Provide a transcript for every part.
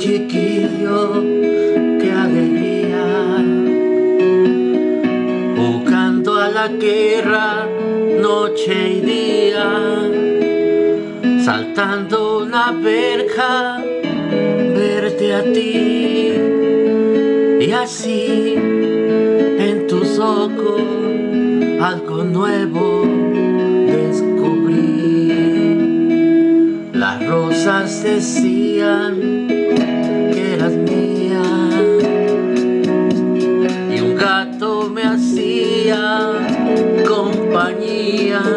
chiquillo, qué alegría, jugando a la guerra noche y día, saltando una verja, verte a ti, y así en tus ojos algo nuevo descubrí. Las rosas decían que eras mía y un gato me hacía compañía.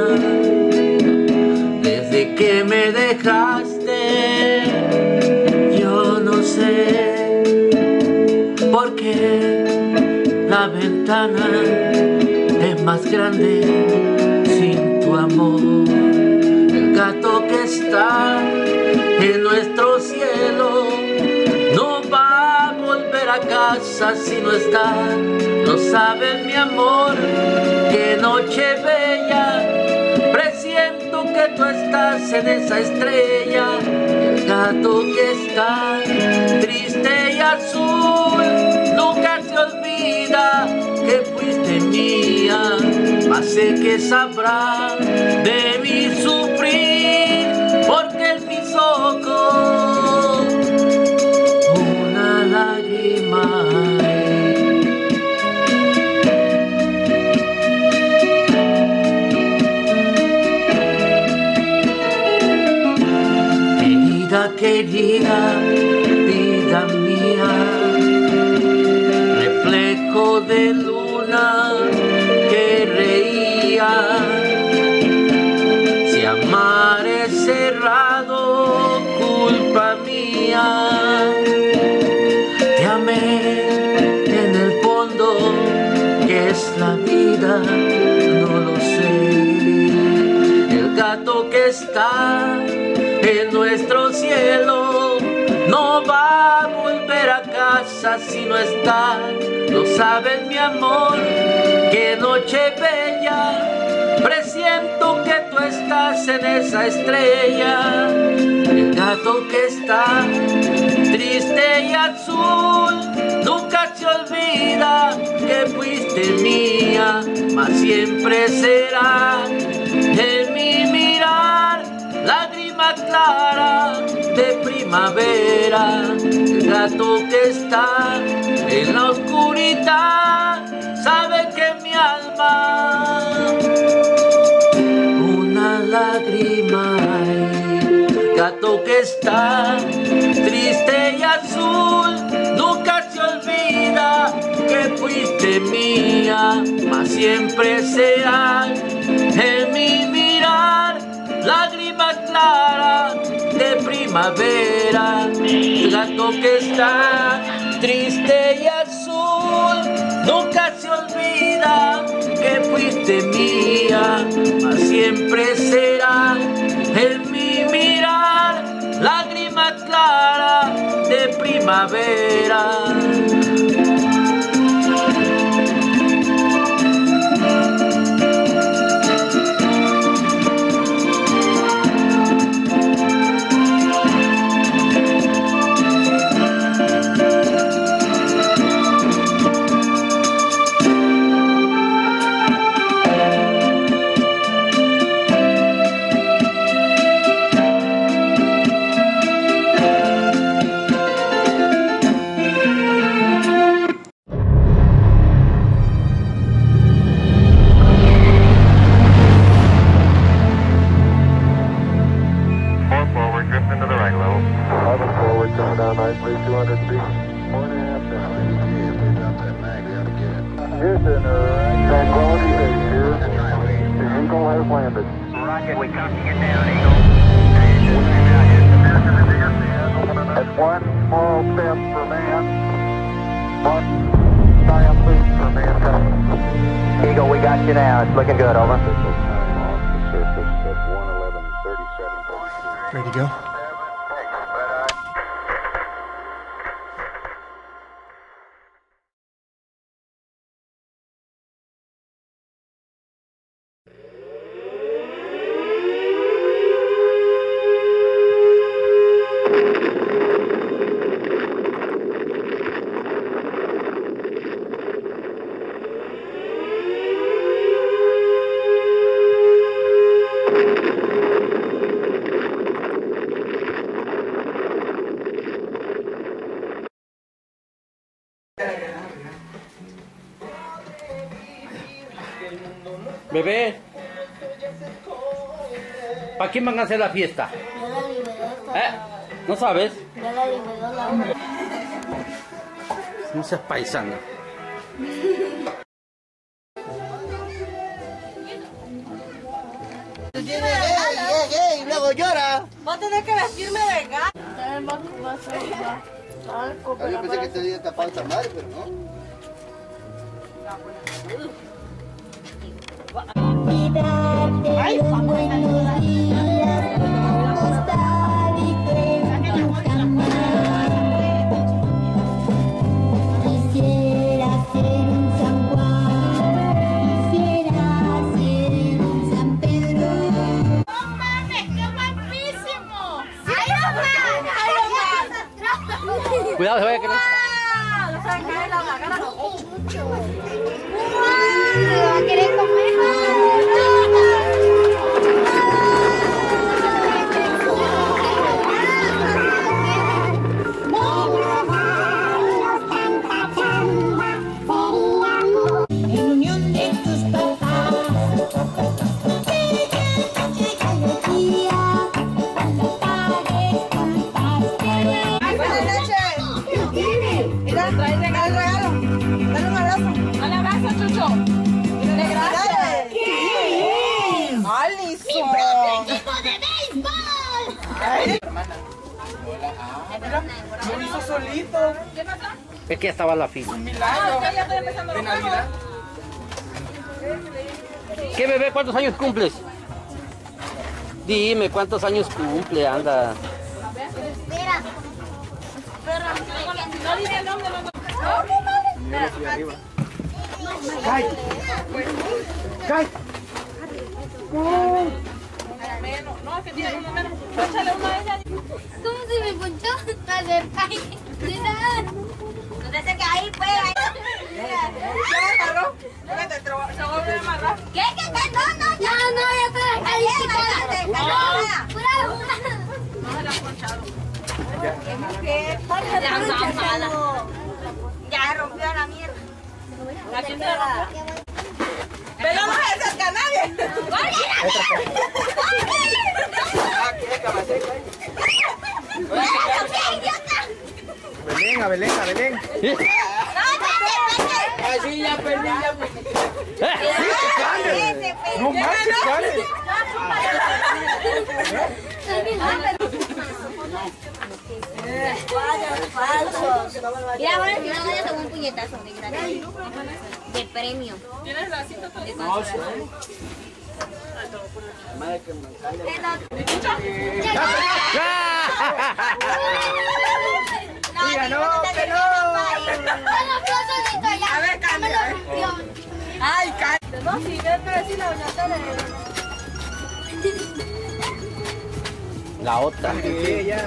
Desde que me dejaste, yo no sé por qué la ventana es más grande sin tu amor. El gato que está en nuestro cielo no va a volver a casa si no está. No sabes, mi amor, qué noche bella, presiento que tú estás en esa estrella. El gato que está triste y azul nunca se olvida que fuiste mía, mas sé que sabrá de mí sufrir, porque en mis ojos una lágrima hay. Querida, querida, vida mía, reflejo de luna que reía. Si amar es cerrado, culpa mía. Te amé en el fondo, que es la vida, no lo sé. El gato que está en nuestro cielo no va a volver a casa si no está. Lo sabes, mi amor, qué noche bella, presiento que tú estás en esa estrella. El gato que está triste y azul nunca se olvida que fuiste mía, mas siempre será en mi mirar lágrima clara de primavera. El gato que está en la oscuridad sabe que mi alma una lágrima hay. Gato que está triste y azul nunca se olvida que fuiste mía, mas siempre será en mi mirar lágrima clara de primavera. El gato que está triste y azul nunca se olvida que fuiste mía, mas siempre será en mi mirar lágrima clara de primavera. Eagle, we got you now. It's looking good, over. Ready to go? Bebé, ¿para quién van a hacer la fiesta? Ya la liberó. ¿No sabes? Ya la liberó la... No seas paisana. Y luego llora. Vos tenés que vestirme de gato. Yo pensé que te había tapado esta madre, pero no. Ay, buenos días, ¿cómo está? Quisiera ser un San Juan, quisiera ser un San Pedro. ¡No mames, qué guapísimo! ¡Iron Man! Cuidado, se vaya a quedar. ¡No se me cae la cara! ¿Se va a querer comer? En unión de tus papás, alegría, cuando pagues tu pastel. ¡Ay, buenas noches! Mira, trae regalo. Dale un abrazo. ¡Un abrazo, Chucho! ¡De gracias! ¡Alison! ¡Mi prototipo de béisbol! Lo hizo solito. ¿Qué pasó? Es que ya estaba la fila. Ah, ya estoy empezando los juegos. ¿Qué, bebé? ¿Cuántos años cumples? Dime, ¿cuántos años cumple? Anda. Espera. No dice el nombre, no. ¡Cay! ¡Cay! Menos. No, es que tiene uno menos. Échale uno a ella. ¿Cómo se me ponchó? A ver, ay, cuidado. No te se ahí, pues. ¿Ya agarró? Vete, se va a volver a amarrar. ¿Qué? No, ya estoy acá. No se la han ponchado. Ya rompió la mierda. ¿A quién se la rompió? Pero no se acerca a nadie. Belén, a Belén, a Belén. Así ya perdí, ya No manches, Karen. Mira, ahora si no vaya a tomar un puñetazo de gratis. De premio. ¿Tienes la cinta todavía? Diga, no, que no. A ver, cambia. Ay, cállate. No, si yo no decir la doña Tere. La otra. Ella.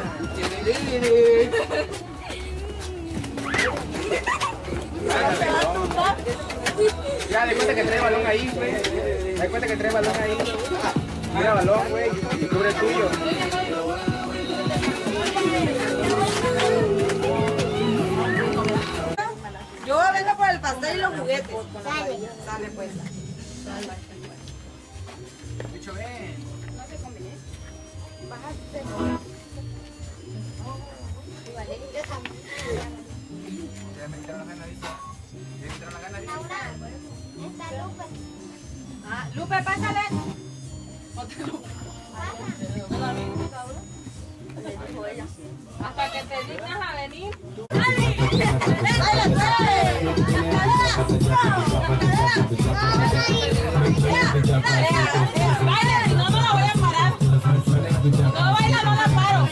Ya, de cuenta que trae balón ahí, güey. De cuenta que trae balón ahí. Mira balón, güey. Y cubre el tuyo. Yo vengo por el pastel y los juguetes. Sale pues. Bicho, ven. Ya me entraron las ganaditas. Ya me entraron las ganaditas. Lupe, pásale. Ponte Lupe. Hasta que te dignas a venir. Baila, si no, no la voy a parar. No baila, no la paro.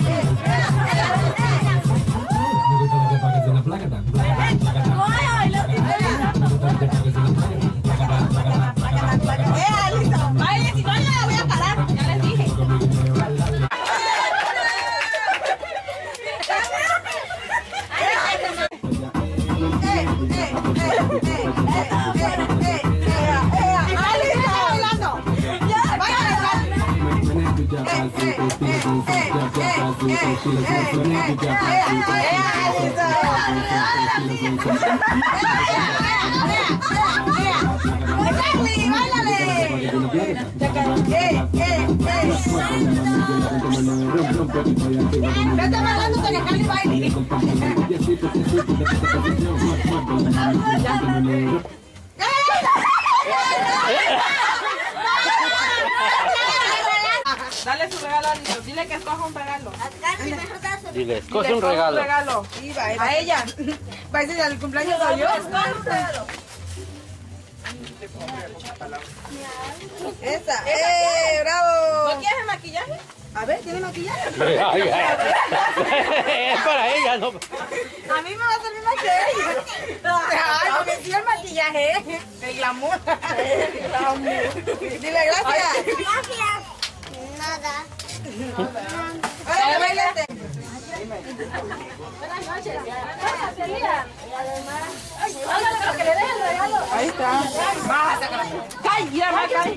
Alison, baile, si no, yo la voy a parar. Ya les dije. Charlie, báilale. Vete bailando con el Charlie baile. Dale su regalo a Nito. Dile que escoja un regalo. Dile, escoge un regalo. Sí, a ella. Va a decir al cumpleaños soy yo. Esa. ¡Bravo! ¿No quieres el maquillaje? A ver, ¿tiene maquillaje? Es para ella, no. A mí me va a salir más que ella. Ay, porque sí el maquillaje. El glamour. Dile gracias. Gracias. Nada. Ay, bailate. Buenas noches. Hágale lo que le deje el regalo. Ahí está. ¡Ay, mira, Maca!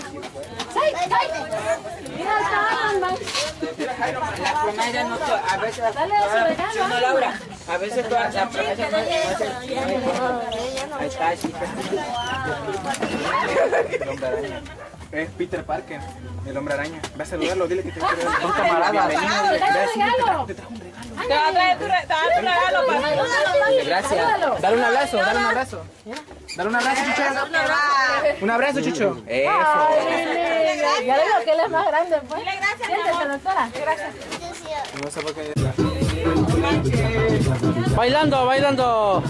Mira, está La promedia no, a veces, dale su regalo. no, Laura, a veces toda la promedia no. Ahí está, chica. El hombre araña. Es Peter Parker, el hombre araña. Ve a saludarlo, dile que te quiero. Son camaradas. Te trajo un regalo. Te va a traer tu regalo para Gracias. Dale un abrazo, dale un abrazo. Dale un abrazo, Chucho. Un abrazo, Chucho. Eso. Ya le digo que él es más grande, pues. Dile gracias, Siéntese, doctora. Gracias. No sé por qué. Bailando, bailando.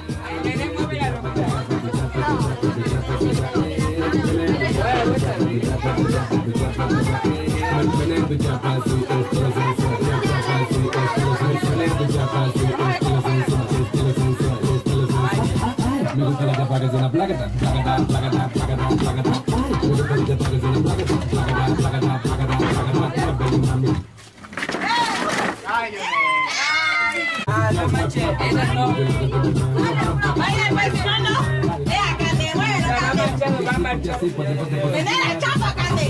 Me gusta la tapa que suena placata, placata, placata, placata, placata. Me gusta la tapa que suena placata, placata, placata, placata, placata. Ay, Dios mío. No manches, esa no. Vaya, pues, si no, no. Acá te mueve, Va marchando. ven a la chapa, Cande.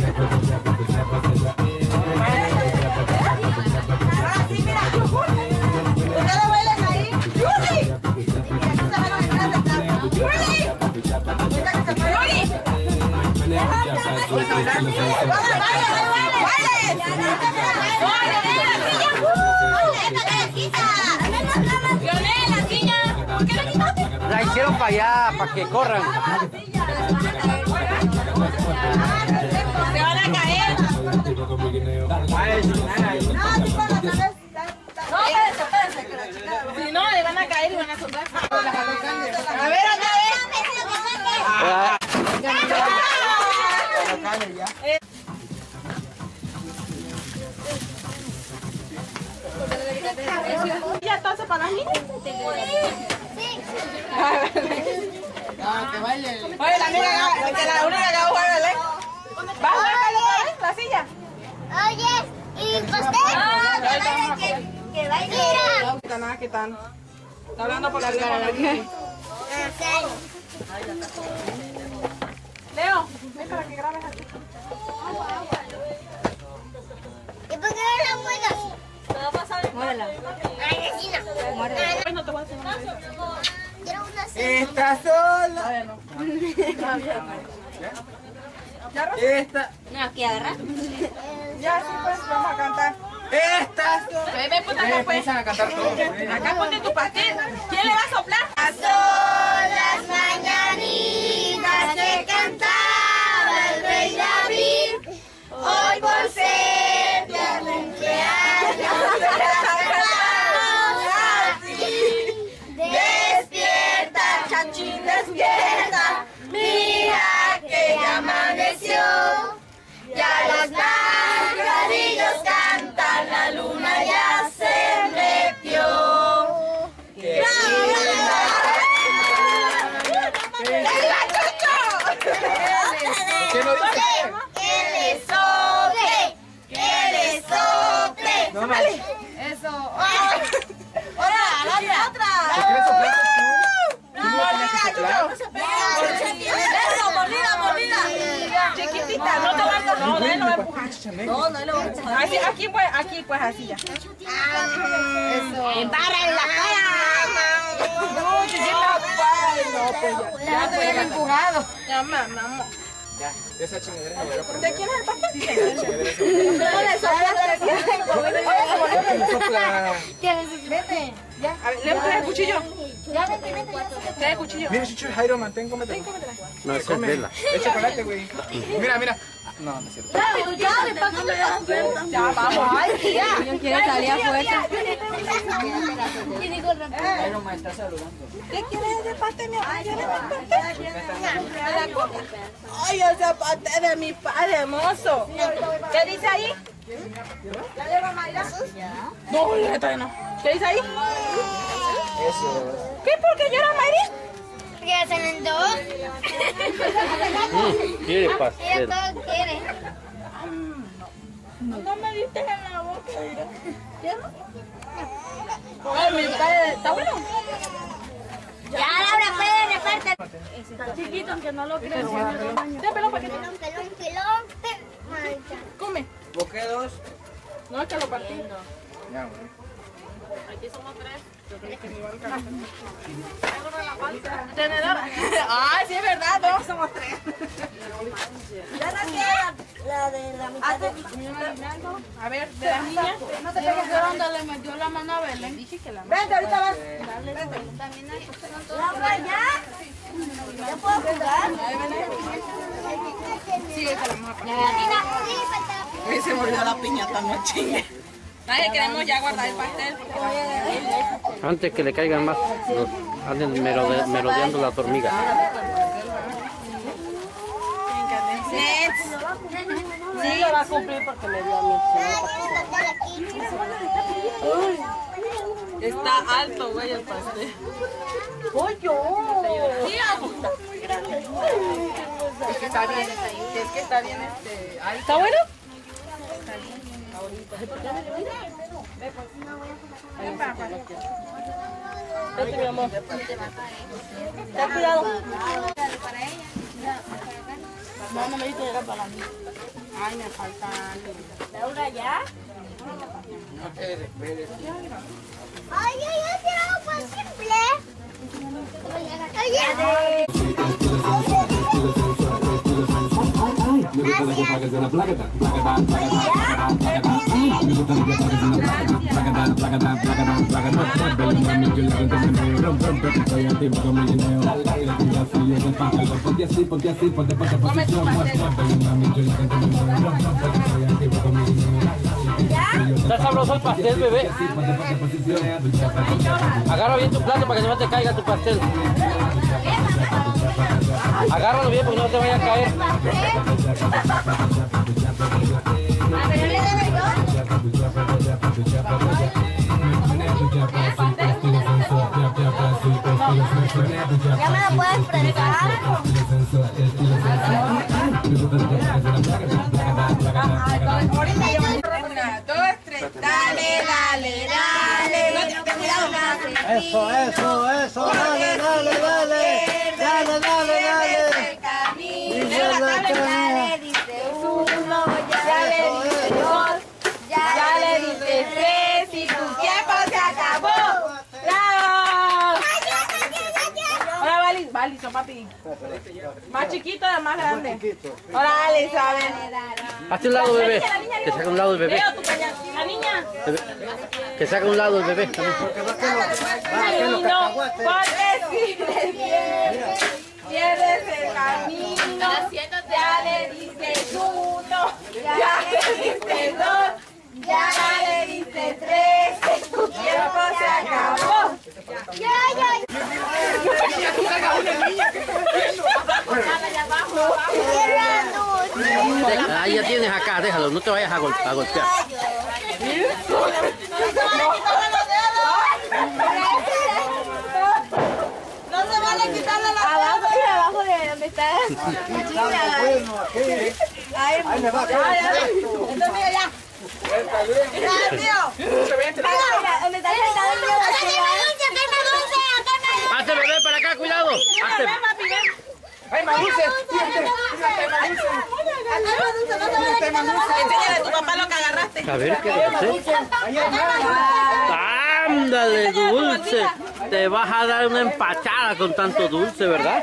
Ahora sí, mira. Ustedes bailan ahí. ¡Yuri! Mira, aquí se van a bailar de plata. ¡Yuri! La hicieron para allá, para que corran. Se van a caer. No, espérense, que la chica... Si no, le van a caer y van a soltar. A ver, otra vez. ¿Ya entonces para las niñas? Oye, la amiga, la única que va a jugar el eco. ¿Va a jugar otra vez la silla? Oye, ¿y usted? Que baile. ¿Qué tal? Está hablando por la cámara. Leo, ven para que grabes aquí. ¿Y por qué no la muegas? ¿Te va a pasar? Muérdela. Ay, vecina. Pues no te voy a hacer una vez. Quiero una Está sola. Esta. No, aquí agarra. Ya, sí, pues, vamos a cantar. Esta sola. Ven, ponte acá, pues. Empiezan a cantar todos. Acá ponte tu pastel. ¿Quién le va a soplar? Son las mañanitas que cantaba el rey David. Hoy por ser tu cumpleaños despierta, chachín, despierta. Mira que ya amaneció. Ya los pajarillos cantan, la luna ya se metió. ¡Qué linda! ¿Qué no dice? ¡Que le sople! ¡Que le sople! No más. Eso. ¡Otra! ¡Otra! ¿Por qué le soplaste tú? ¿Tú no tenías que soplar? Eso, mordida. Chiquitita, no te vas a... No, no lo voy a empujar. No lo voy a empujar. Aquí, pues, así ya. Eso. ¡Para en la cara! No, chiquita. No, pues ya te habían empujado. Ya, mamá. Ya, esa chingadera me voy a poner. ¿De quién es el pastel? No le Sopla. Vete. Ya. A ver, le trae el cuchillo. Ya, vete. Trae el cuchillo. Mira, Chucho, Jairo, mantén, cómetela. No, esa es vela. Es chocolate, güey. Mira. No, no es cierto. Ya, vamos. Ay, tía. Quiere salir a fuerza. ¿Qué quieres de pastel, mi amor? ¿Quieres pastel? Ay, ese pastel de mi padre, hermoso. ¿Qué dice ahí? ¿La lleva Mayra? No, todavía no. ¿Qué dice ahí? Eso. ¿Qué? ¿Por qué llora Mayra? Porque hacen en dos. Quiere Ella pastel. todo quiere. No me diste en la boca, mira. Ay, mi padre, ¿está bueno? Ya, Laura, puede repartir. Chiquito, aunque no lo creas. Ten pelón para que te... Pelón. Come. ¿Boqué dos? No, es que lo partí. Ya, güey. Tenedor. Ay, sí es verdad, no, somos tres. Ya no La de la mitad de... A ver, de las niñas. No te pegues de dónde le metió la mano a Belén. Dije que la Vente, ahorita vas. También hay... Laura, ¿ya? ¿Ya puedo jugar? Sí, ahorita la vamos a poner. Sí, Uy, se me olvidó la piñata, no chingue. Nadie queremos ya guardar el pastel. Antes que le caigan más, anden merodeando las hormigas. Sí, lo va a cumplir porque le dio a mí. Está alto, güey, el pastel. ¡Uy, yo! Sí, es que está bien, ahí. ¿Está bueno? Vete, mi amor. Ten cuidado. No me diste, era para mí. Ay, me falta algo. Laura, ¿ya? No te desesperes. Ay, yo quiero algo simple. Oye. Está sabroso el pastel, bebé. Agarra bien tu plato para que no te caiga tu pastel. Agárralo bien porque no te vaya a caer. Ya me lo puedes prestar. 1, 2, 3, dale, dale, dale. Eso, dale. El camino, la tabla dice 1, ya le dice 2, ya le dice 3 y tu tiempo se acabó. ¡Bravo! Ahora va listo, papi. Más chiquito, más grande. Ahora dale, ¿sabes? Hazte un lado, bebé. Que saca un lado el bebé. Veo tu pañal. La niña. Que saca un lado el bebé. Camino, porque si le pierdes el camino, ya le dices 1, ya le dices 2, ya le dices 3, tu tiempo se acabó. Ahí ya tienes acá, déjalo, no te vayas a golpear. No se vale quitarle la abajo de donde está. Ahí me va a caer. Entonces mira ya. Hazte, bebé, para acá, cuidado. Hazte. ¡Ay, Manuce! Enséñale a tu papá lo que agarraste. A ver, ¿qué dulce? ¡Ándale, dulce! Te vas a dar una empachada con tanto dulce, ¿verdad?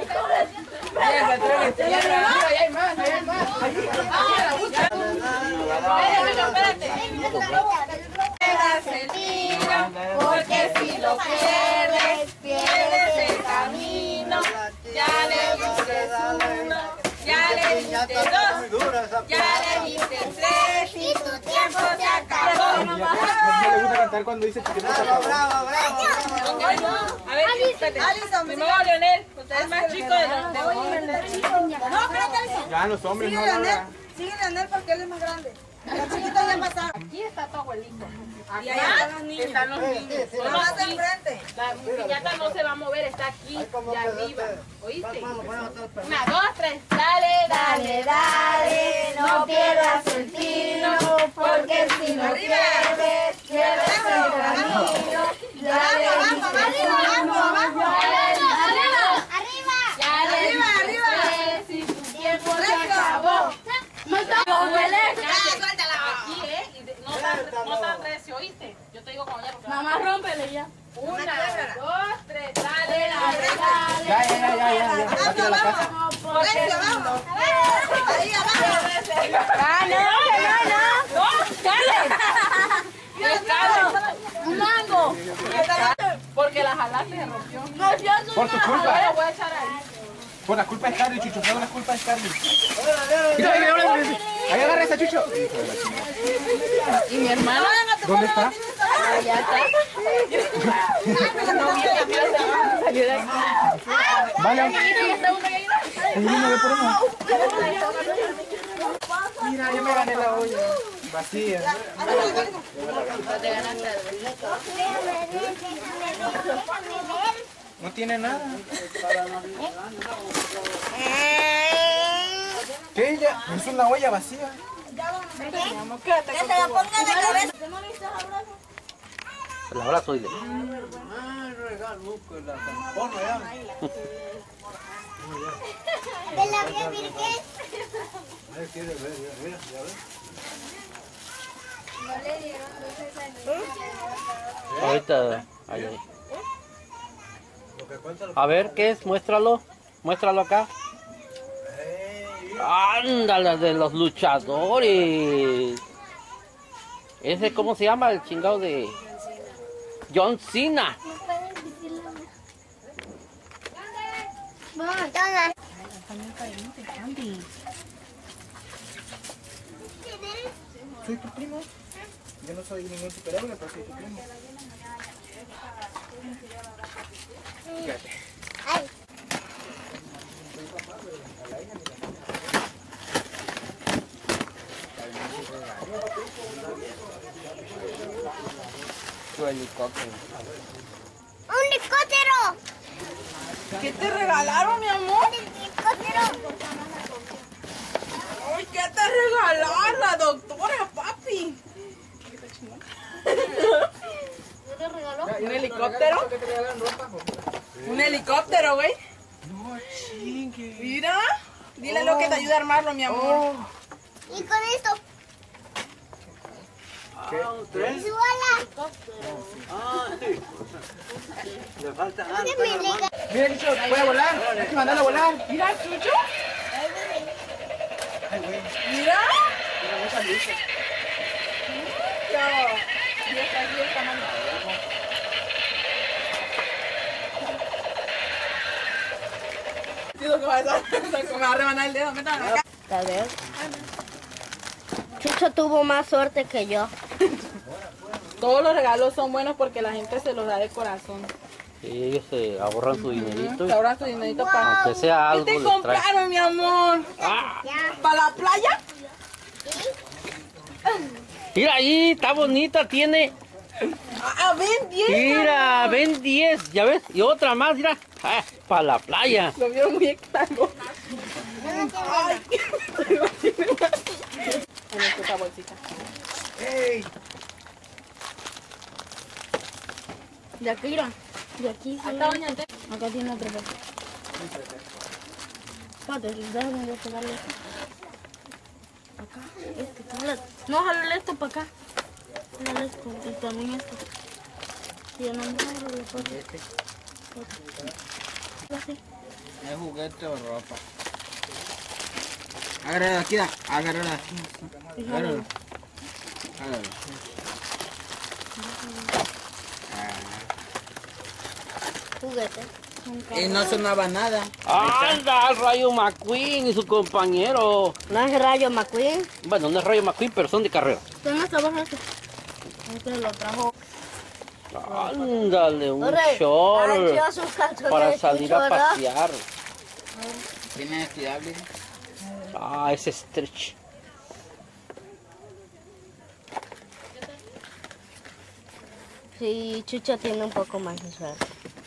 Porque si lo pierdes, pierdes el camino. Ya le diste uno, ya le diste dos, ya le diste tres y tu tiempo se acabó. No le gusta cantar cuando dice que no se acabó. Bravo, bravo. A ver, espérate. Primero Leonel, usted es más chico de los demás. No, espérate, Alison. Ya los hombres Sigue no Leonel, hablan. sigue Leonel porque él es más grande. La chiquita ya pasaron. Aquí está tu abuelito. Y allá están los niños. Están los niños. Nada más de enfrente. La piñata no se va a mover, está aquí, de arriba. ¿Oíste? 1, 2, 3. Dale, dale, dale, no pierdas el tino, porque si no pierdes, pierdes el camino. Dale, arriba, si tu tiempo se acabó. Aquí, no tan recio, ¿oíste? Yo te digo como ya. Mamá, rómpele ya. 1, 2, 3, dale, dale, dale. Ya. Aquí a la casa. Porque Vamos. Ahí abajo. no, dale. Un mango. Porque la jalaste se rompió. Por tu Ahora culpa. voy a echar ahí. Por la culpa de Carly, Chucho. Por la culpa de Carly. Mira, ahí agarra esa, Chucho. ¿Y mi hermana? ¿Dónde está? Allá está. Vale. Ve por uno. Mira, yo me gané la olla. Vacía. No tiene nada. ¿Qué? Ya? Es una olla vacía. Que se la ponga de cabeza. El abrazo, dile. De la vida virgen. Ahorita. Ahí. A ver, ¿qué es? Muéstralo. Muéstralo acá. Ándale, de los luchadores. Ese, ¿cómo se llama? El chingado de John Cena. Soy tu primo. Yo no soy ningún superhéroe, pero soy tu primo. Fíjate. Tu helicóptero. ¡Un helicóptero! ¿Qué te regalaron, mi amor? ¡Helicóptero! Ay, ¿qué te regalaron la doctora, papi? ¿Qué te regaló? ¿Un helicóptero? ¿Un helicóptero, güey? No chingue. Mira, dile lo que te ayuda a armarlo, mi amor. Y con esto, ¿Tres? su ala. Mira, Chucho, puede volar. Hay que mandarlo a volar. Mira, Chucho. Mira. Me va a rebanar el dedo, métame acá. Tal vez. Chucho tuvo más suerte que yo. Todos los regalos son buenos porque la gente se los da de corazón. Y ellos se ahorran su dinerito. Se ahorran su dinerito para... Aunque sea algo, ¿Qué te les trae. compraron, mi amor? ¿Para la playa? Mira ahí, está bonita, tiene. Ah, ven, bien. Mira, ven 10, ya ves. Y otra más, mira. Para la playa. Lo vieron muy extraño. Ay, en esta bolsita. ¡Ey! De aquí, mira. De aquí. Acá, doña Ante. Acá tiene otro. Espérate, déjame yo pegarle esto. Acá, este, jálale. No, jálale esto para acá. Jálale esto y también esto. Si yo no me abro, le puedo. ¿Es juguete o ropa? Agárralo aquí, agárralo aquí. Agárralo. Agárralo. Juguete. Y no sonaba nada. ¡Anda, el Rayo McQueen y su compañero! No es Rayo McQueen. Bueno, no es Rayo McQueen, pero son de carrera. ¿Dónde está borracho? Este lo trajo. Ándale, un short para salir a pasear. ¿Tiene estirable? Ah, es stretch. Sí, Chucho tiene un poco más de suerte.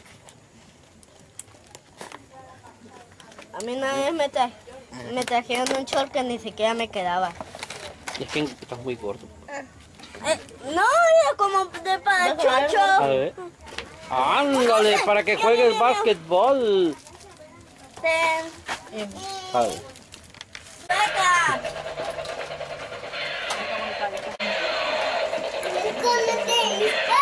A mí una vez me trajeron un short que ni siquiera me quedaba. Es que estás muy gordo. No, era como de para A Chucho. ver. Ándale, para que juegues básquetbol. Ten. A ver. Saca. Escóndete.